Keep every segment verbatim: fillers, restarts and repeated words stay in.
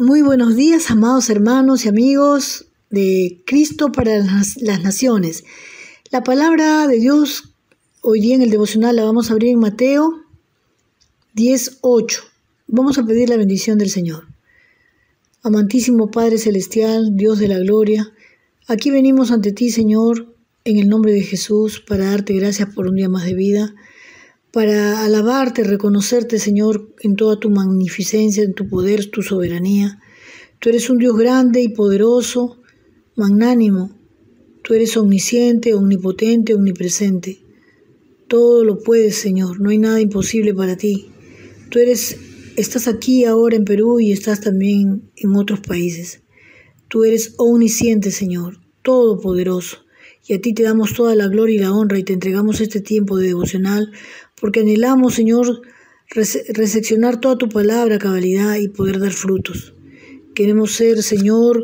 Muy buenos días, amados hermanos y amigos de Cristo para las, las Naciones. La palabra de Dios hoy día en el devocional la vamos a abrir en Mateo diez, ocho. Vamos a pedir la bendición del Señor. Amantísimo Padre Celestial, Dios de la gloria, aquí venimos ante ti, Señor, en el nombre de Jesús, para darte gracias por un día más de vida, para alabarte, reconocerte, Señor, en toda tu magnificencia, en tu poder, tu soberanía. Tú eres un Dios grande y poderoso, magnánimo. Tú eres omnisciente, omnipotente, omnipresente. Todo lo puedes, Señor. No hay nada imposible para ti. Tú eres, estás aquí ahora en Perú y estás también en otros países. Tú eres omnisciente, Señor, todopoderoso. Y a ti te damos toda la gloria y la honra y te entregamos este tiempo de devocional porque anhelamos, Señor, recepcionar toda tu palabra a cabalidad y poder dar frutos. Queremos ser, Señor,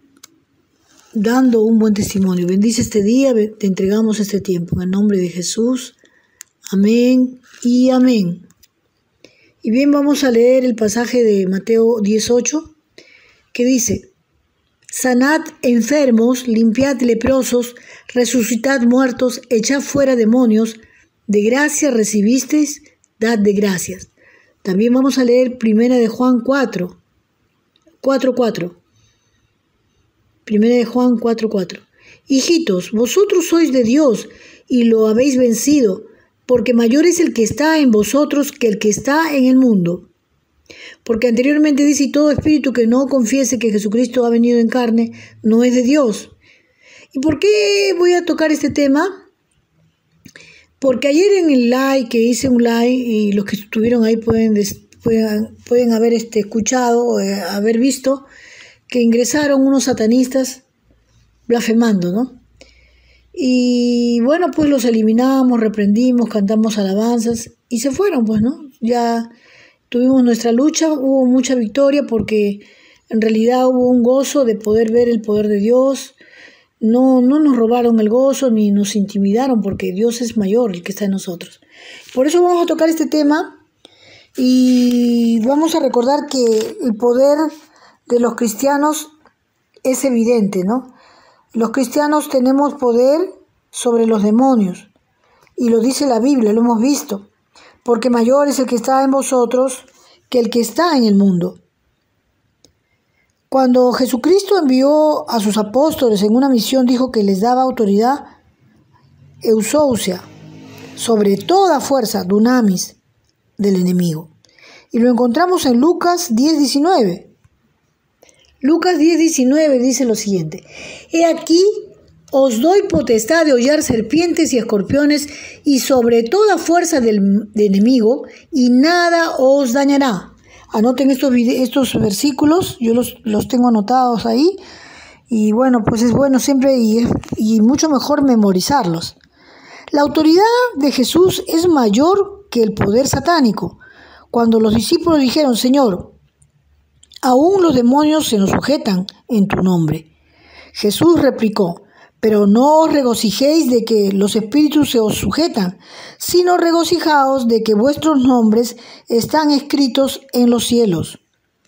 dando un buen testimonio. Bendice este día, te entregamos este tiempo. En el nombre de Jesús. Amén y amén. Y bien, vamos a leer el pasaje de Mateo diez, ocho, que dice: Sanad enfermos, limpiad leprosos, resucitad muertos, echad fuera demonios, de gracia recibisteis, dad de gracias. También vamos a leer primera de Juan cuatro, cuatro, cuatro. Primera de Juan cuatro, cuatro. Hijitos, vosotros sois de Dios y lo habéis vencido, porque mayor es el que está en vosotros que el que está en el mundo. Porque anteriormente dice, y todo espíritu que no confiese que Jesucristo ha venido en carne, no es de Dios. ¿Y por qué voy a tocar este tema? Porque ayer en el live, que hice un live, y los que estuvieron ahí pueden, pueden, pueden haber este, escuchado o eh, haber visto, que ingresaron unos satanistas blasfemando, ¿no? Y bueno, pues los eliminamos, reprendimos, cantamos alabanzas, y se fueron, pues, ¿no? Ya tuvimos nuestra lucha, hubo mucha victoria porque en realidad hubo un gozo de poder ver el poder de Dios. No, no nos robaron el gozo ni nos intimidaron porque Dios es mayor, el que está en nosotros. Por eso vamos a tocar este tema y vamos a recordar que el poder de los cristianos es evidente, ¿no? Los cristianos tenemos poder sobre los demonios y lo dice la Biblia, lo hemos visto. Porque mayor es el que está en vosotros que el que está en el mundo. Cuando Jesucristo envió a sus apóstoles en una misión, dijo que les daba autoridad, exousia, sobre toda fuerza, dunamis, del enemigo. Y lo encontramos en Lucas diez, diecinueve. Lucas diez, diecinueve dice lo siguiente: He aquí, os doy potestad de hollar serpientes y escorpiones y sobre toda fuerza del, del enemigo, y nada os dañará. Anoten estos, estos versículos, yo los, los tengo anotados ahí, y bueno, pues es bueno siempre y, es, y mucho mejor memorizarlos. La autoridad de Jesús es mayor que el poder satánico. Cuando los discípulos dijeron, Señor, aún los demonios se nos sujetan en tu nombre, Jesús replicó, pero no os regocijéis de que los espíritus se os sujetan, sino regocijaos de que vuestros nombres están escritos en los cielos.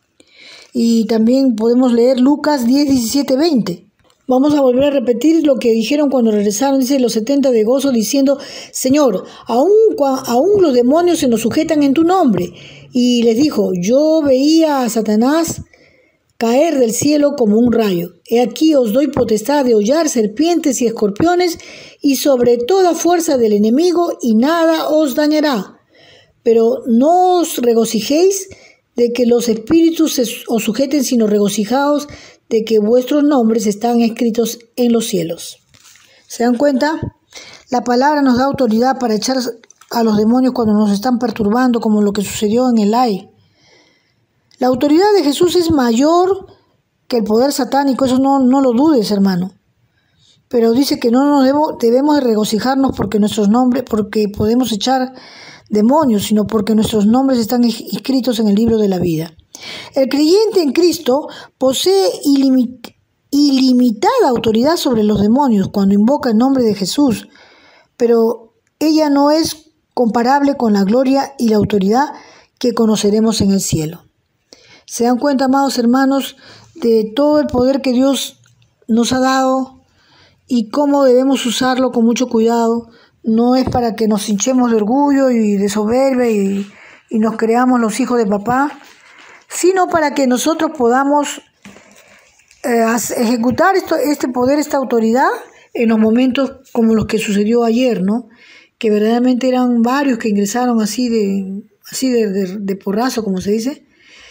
Y también podemos leer Lucas diez, diecisiete, veinte. Vamos a volver a repetir lo que dijeron cuando regresaron, dice los setenta de gozo, diciendo, Señor, aún, aún los demonios se nos sujetan en tu nombre. Y les dijo, yo veía a Satanás caer del cielo como un rayo. He aquí os doy potestad de hollar serpientes y escorpiones y sobre toda fuerza del enemigo y nada os dañará. Pero no os regocijéis de que los espíritus se os sujeten, sino regocijaos de que vuestros nombres están escritos en los cielos. ¿Se dan cuenta? La palabra nos da autoridad para echar a los demonios cuando nos están perturbando, como lo que sucedió en el Ai. La autoridad de Jesús es mayor que el poder satánico, eso no, no lo dudes, hermano. Pero dice que no nos debo, debemos de regocijarnos porque nuestros nombres, porque podemos echar demonios, sino porque nuestros nombres están inscritos en el libro de la vida. El creyente en Cristo posee ilimit, ilimitada autoridad sobre los demonios cuando invoca el nombre de Jesús, pero ella no es comparable con la gloria y la autoridad que conoceremos en el cielo. Se dan cuenta, amados hermanos, de todo el poder que Dios nos ha dado y cómo debemos usarlo con mucho cuidado. No es para que nos hinchemos de orgullo y de soberbia y, y nos creamos los hijos de papá, sino para que nosotros podamos eh, ejecutar esto, este poder, esta autoridad en los momentos como los que sucedió ayer, ¿no? Que verdaderamente eran varios que ingresaron así de, así de, de, de porrazo, como se dice.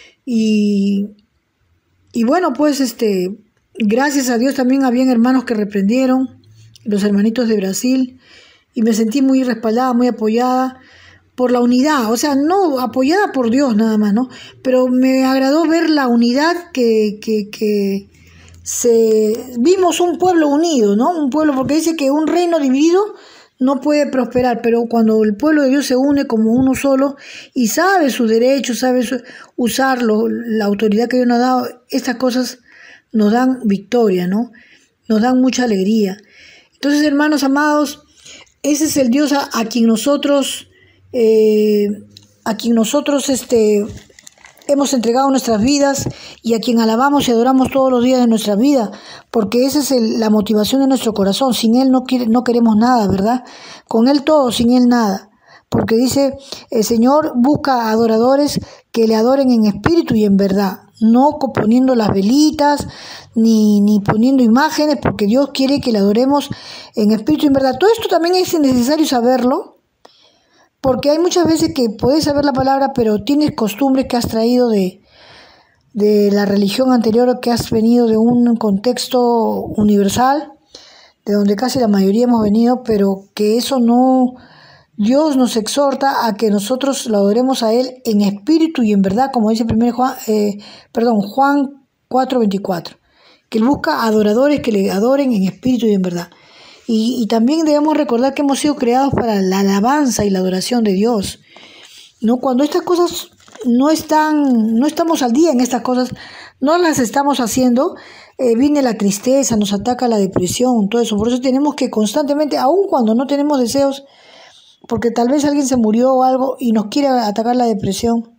Y, y bueno, pues este, gracias a Dios también habían hermanos que reprendieron, los hermanitos de Brasil, y me sentí muy respaldada, muy apoyada por la unidad, o sea, no apoyada por Dios nada más, ¿no? Pero me agradó ver la unidad que, que, que se, vimos un pueblo unido, ¿no? Un pueblo, porque dice que un reino dividido no puede prosperar, pero cuando el pueblo de Dios se une como uno solo y sabe sus derechos, sabe su, usarlo, la autoridad que Dios nos ha dado, estas cosas nos dan victoria, ¿no? Nos dan mucha alegría. Entonces, hermanos amados, ese es el Dios a, a quien nosotros, eh, a quien nosotros este, hemos entregado nuestras vidas y a quien alabamos y adoramos todos los días de nuestra vida, porque esa es el, la motivación de nuestro corazón. Sin Él no, quiere, no queremos nada, ¿verdad? Con Él todo, sin Él nada. Porque dice, el Señor busca adoradores que le adoren en espíritu y en verdad, no poniendo las velitas, ni, ni poniendo imágenes, porque Dios quiere que le adoremos en espíritu y en verdad. Todo esto también es necesario saberlo, porque hay muchas veces que puedes saber la palabra, pero tienes costumbres que has traído de, de la religión anterior, que has venido de un contexto universal, de donde casi la mayoría hemos venido, pero que eso no... Dios nos exhorta a que nosotros lo adoremos a Él en espíritu y en verdad, como dice primero Juan, eh, perdón, Juan cuatro veinticuatro, que Él busca adoradores que le adoren en espíritu y en verdad. Y, y también debemos recordar que hemos sido creados para la alabanza y la adoración de Dios, ¿no? Cuando estas cosas no están, no estamos al día en estas cosas, no las estamos haciendo, eh, viene la tristeza, nos ataca la depresión, todo eso. Por eso tenemos que constantemente, aun cuando no tenemos deseos, porque tal vez alguien se murió o algo y nos quiere atacar la depresión,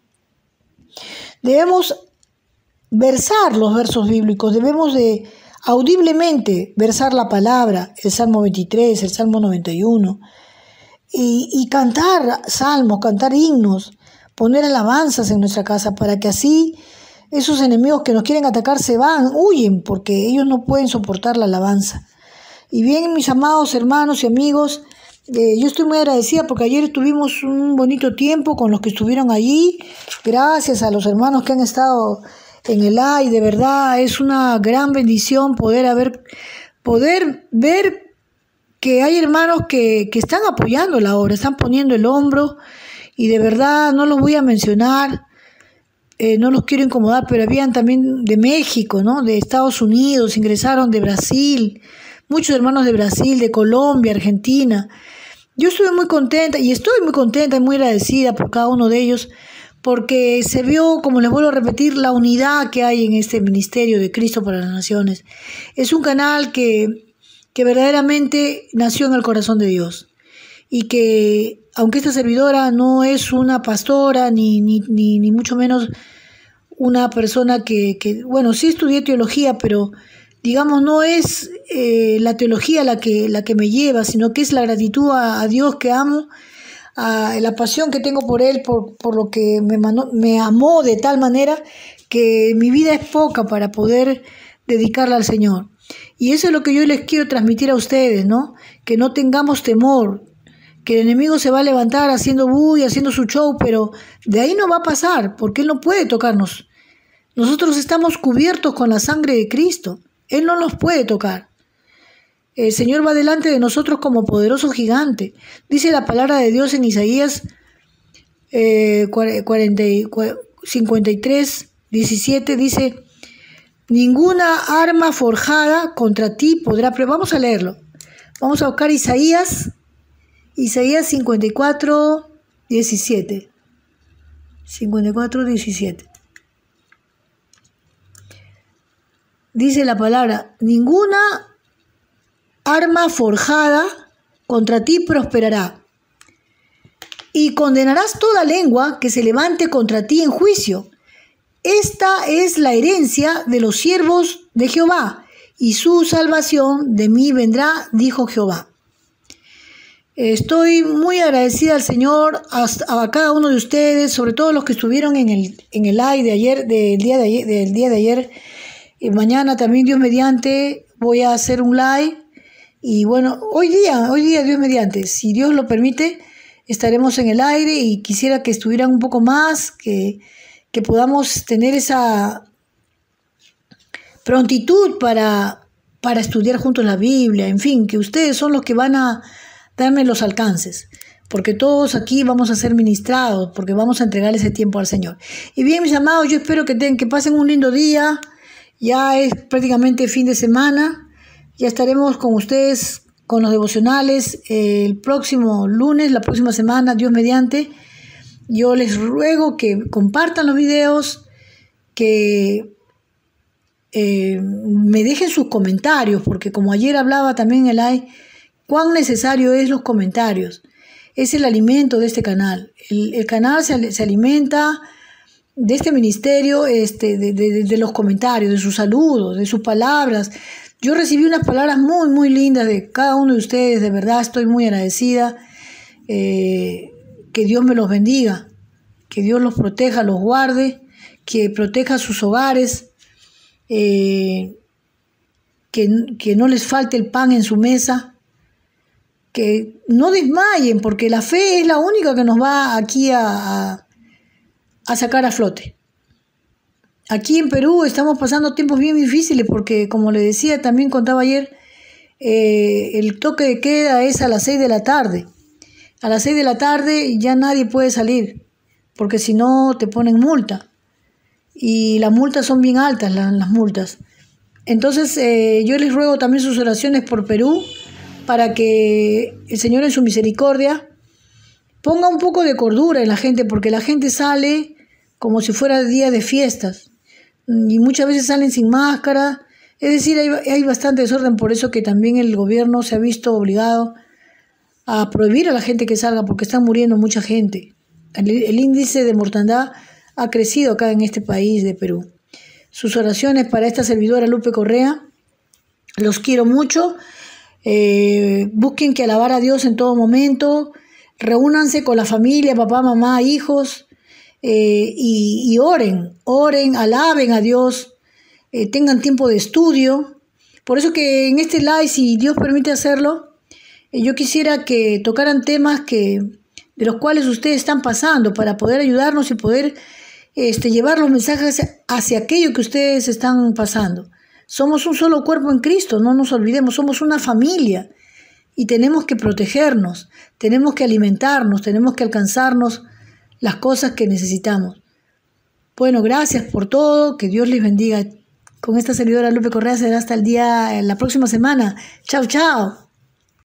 debemos versar los versos bíblicos, debemos de audiblemente versar la palabra, el Salmo veintitrés, el Salmo noventa y uno, y, y cantar salmos, cantar himnos, poner alabanzas en nuestra casa, para que así esos enemigos que nos quieren atacar se van, huyen, porque ellos no pueden soportar la alabanza. Y bien, mis amados hermanos y amigos, Eh, yo estoy muy agradecida porque ayer tuvimos un bonito tiempo con los que estuvieron allí. Gracias a los hermanos que han estado en el live. De verdad es una gran bendición poder haber, poder ver que hay hermanos que, que están apoyando la obra, están poniendo el hombro, y de verdad no los voy a mencionar, eh, no los quiero incomodar, pero habían también de México, ¿no? De Estados Unidos, ingresaron de Brasil, muchos hermanos de Brasil, de Colombia, Argentina. Yo estuve muy contenta y estoy muy contenta y muy agradecida por cada uno de ellos, porque se vio, como les vuelvo a repetir, la unidad que hay en este ministerio de Cristo para las Naciones. Es un canal que, que verdaderamente nació en el corazón de Dios, y que, aunque esta servidora no es una pastora, ni, ni, ni, ni mucho menos una persona que, que, bueno, sí estudié teología, pero digamos, no es eh, la teología la que, la que me lleva, sino que es la gratitud a, a Dios que amo, a la pasión que tengo por Él, por, por lo que me, mano, me amó de tal manera que mi vida es poca para poder dedicarla al Señor. Y eso es lo que yo les quiero transmitir a ustedes, ¿no? Que no tengamos temor, que el enemigo se va a levantar haciendo bulla, haciendo su show, pero de ahí no va a pasar, porque Él no puede tocarnos. Nosotros estamos cubiertos con la sangre de Cristo. Él no nos puede tocar. El Señor va delante de nosotros como poderoso gigante. Dice la palabra de Dios en Isaías eh, cuarenta, cincuenta y tres, diecisiete, dice: ninguna arma forjada contra ti podrá... Vamos a leerlo. Vamos a buscar Isaías, Isaías cincuenta y cuatro, diecisiete. cincuenta y cuatro, diecisiete. Dice la palabra: ninguna arma forjada contra ti prosperará, y condenarás toda lengua que se levante contra ti en juicio, Esta es la herencia de los siervos de Jehová, y su salvación de mí vendrá, dijo Jehová. Estoy muy agradecida al Señor, a, a cada uno de ustedes, sobre todo los que estuvieron en el, en el live de ayer, del día de ayer, del día de ayer. Y mañana también, Dios mediante, voy a hacer un live. Y bueno, hoy día, hoy día, Dios mediante, si Dios lo permite, estaremos en el aire, y quisiera que estuvieran un poco más, que, que podamos tener esa prontitud para, para estudiar juntos la Biblia. En fin, que ustedes son los que van a darme los alcances, porque todos aquí vamos a ser ministrados, porque vamos a entregar ese tiempo al Señor. Y bien, mis amados, yo espero que, ten, que pasen un lindo día. Ya es prácticamente fin de semana. Ya estaremos con ustedes con los devocionales eh, el próximo lunes, la próxima semana, Dios mediante. Yo les ruego que compartan los videos, que eh, me dejen sus comentarios, porque como ayer hablaba también en el live, cuán necesario es los comentarios. Es el alimento de este canal. El, el canal se, se alimenta de este ministerio, este, de, de, de los comentarios, de sus saludos, de sus palabras. Yo recibí unas palabras muy, muy lindas de cada uno de ustedes. De verdad estoy muy agradecida. Eh, que Dios me los bendiga, que Dios los proteja, los guarde, que proteja sus hogares, eh, que, que no les falte el pan en su mesa, que no desmayen, porque la fe es la única que nos va aquí a, a, a sacar a flote. Aquí en Perú estamos pasando tiempos bien difíciles porque, como le decía, también contaba ayer, eh, el toque de queda es a las seis de la tarde. A las seis de la tarde ya nadie puede salir, porque si no te ponen multa. Y las multas son bien altas, las, las multas. Entonces eh, yo les ruego también sus oraciones por Perú, para que el Señor en su misericordia ponga un poco de cordura en la gente, porque la gente sale como si fuera día de fiestas, y muchas veces salen sin máscara. Es decir, hay, hay bastante desorden, por eso que también el gobierno se ha visto obligado a prohibir a la gente que salga, porque está muriendo mucha gente. El, el índice de mortandad ha crecido acá en este país de Perú. Sus oraciones para esta servidora Lupe Correa. Los quiero mucho. Eh, busquen que alabar a Dios en todo momento. Reúnanse con la familia, papá, mamá, hijos, eh, y, y oren, oren, alaben a Dios, eh, tengan tiempo de estudio. Por eso que en este live, si Dios permite hacerlo, eh, yo quisiera que tocaran temas que, de los cuales ustedes están pasando, para poder ayudarnos y poder este, llevar los mensajes hacia, hacia aquello que ustedes están pasando. Somos un solo cuerpo en Cristo, no nos olvidemos, somos una familia y tenemos que protegernos, tenemos que alimentarnos, tenemos que alcanzarnos las cosas que necesitamos. Bueno, gracias por todo, que Dios les bendiga. Con esta servidora Lupe Correa será hasta el día, la próxima semana. Chao, chao.